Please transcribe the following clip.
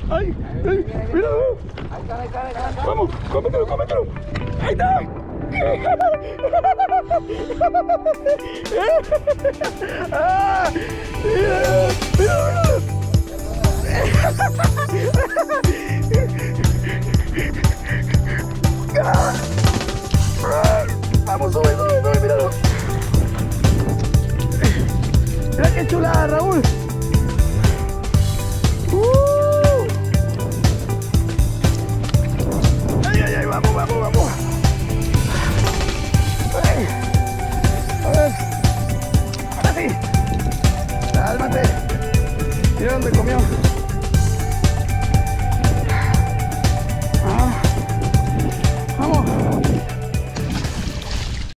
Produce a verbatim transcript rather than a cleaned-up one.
¡Ay! ¡Ay! ¡Mira! ¡Vamos! ¡Cómetelo, cómetelo! ¡Ahí está! ¡Ah! ¡Mira! ¡Mira! ¡Ah! ¡Vamos, sube, sube, sube! ¡Míralo! ¡Mira qué chulada, Raúl! ¡Uh! ¡Ay, ay, ay! ¡Vamos, vamos, vamos! Ay. A ver. Ahora sí. Cálmate. Mira dónde comió.